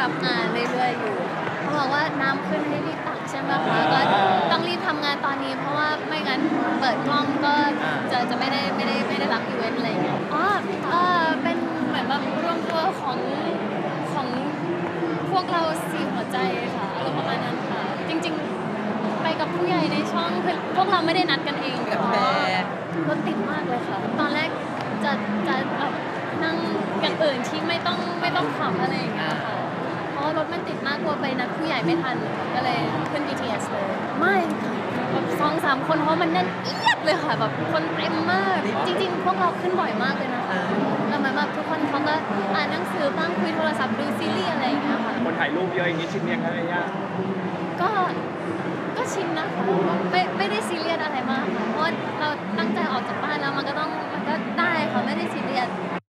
รับงานเรื่อยๆอยู่เขาบอกว่าน้ำขึ้นให้รีบตักใช่ไหมคะก็ต้องรีบทำงานตอนนี้เพราะว่าไม่งั้นเปิดกล้องก็จะไม่ได้รับอีเวนต์อะไรอย่างเงี้ยเป็นเหมือนแบบรวมตัวของพวกเรา4หัวใจค่ะอารมณ์ประมาณนั้นค่ะจริงๆไปกับผู้ใหญ่ในช่องคือพวกเราไม่ได้นัดกันเองกับแพรรถติดมากเลยค่ะตอนแรกจะแบบนั่งอย่างอื่นที่ไม่ต้องขับอะไรอย่างเงี้ยค่ะเพราะรถมันติดมากกลัวไปนัดผู้ใหญ่ไม่ทันก็เลยขึ้น BTS เลยไม่ค่ะแบบ2-3 คนเพราะมันแน่นเอียดเลยค่ะแบบคนเต็มมากจริงๆพวกเราขึ้นบ่อยมากเลยนะคะแล้วเหมือนแบบทุกคนเขาก็อ่านหนังสือบ้างคุยโทรศัพท์ดูซีรีส์อะไรอย่างเงี้ยค่ะคนถ่ายรูปเยอะอย่างนี้ชินยังไงย่าก็ชินนะคะไม่ได้ซีเรียสอะไรมากค่ะเพราะเราตั้งใจออกจากบ้านแล้วมันก็ได้ค่ะไม่ได้ซีเรียส